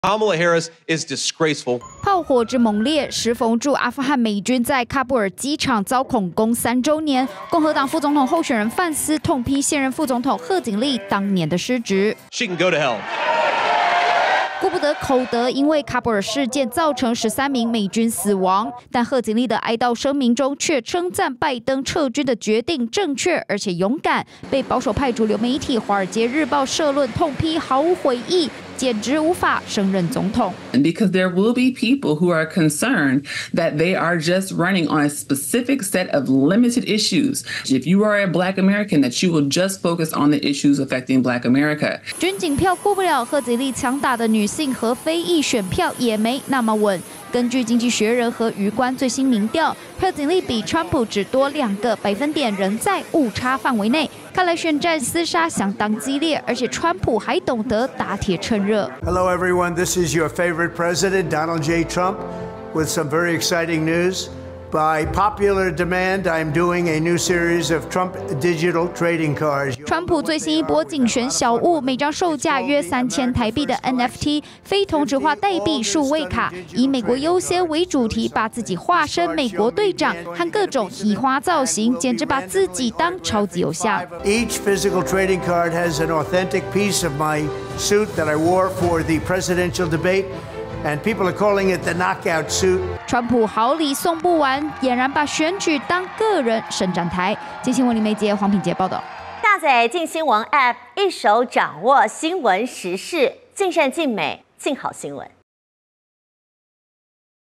Kamala Harris is disgraceful. 炮火之猛烈，适逢驻阿富汗美军在喀布尔机场遭恐攻3周年，共和党副总统候选人范斯痛批现任副总统贺锦丽当年的失职。 She can go to hell. 顾不得口德，因为喀布尔事件造成13名美军死亡，但贺锦丽的哀悼声明中却称赞拜登撤军的决定正确而且勇敢，被保守派主流媒体《华尔街日报》社论痛批毫无悔意，简直无法胜任总统。 Because there will be people who are concerned that they are just running on a specific set of limited issues. If you are a Black American, that you will just focus on the issues affecting Black America. 军警票顾不了，贺锦丽强打的女性和非裔选票也没那么稳。根据《经济学人》和余观最新民调，贺锦丽比川普只多2个百分点，仍在误差范围内。看来选战厮杀相当激烈，而且川普还懂得打铁趁热。 Hello, everyone. This is your favorite president, Donald J. Trump, with some very exciting news. By popular demand, I'm doing a new series of Trump digital trading cards. 川普最新一波竞选小物，每张售价约3000台币的 NFT 非同质化代币数位卡，以美国优先为主题，把自己化身美国队长和各种移花造型，简直把自己当超级偶像。 Each physical trading card has an authentic piece of my suit that I wore for the presidential debate. And people are calling it the knockout suit. 川普好礼送不完，俨然把选举当个人伸展台。金新闻林梅杰、黄品杰报道。 下载镜新闻 App， 一手掌握新闻时事，尽善尽美，尽好新闻。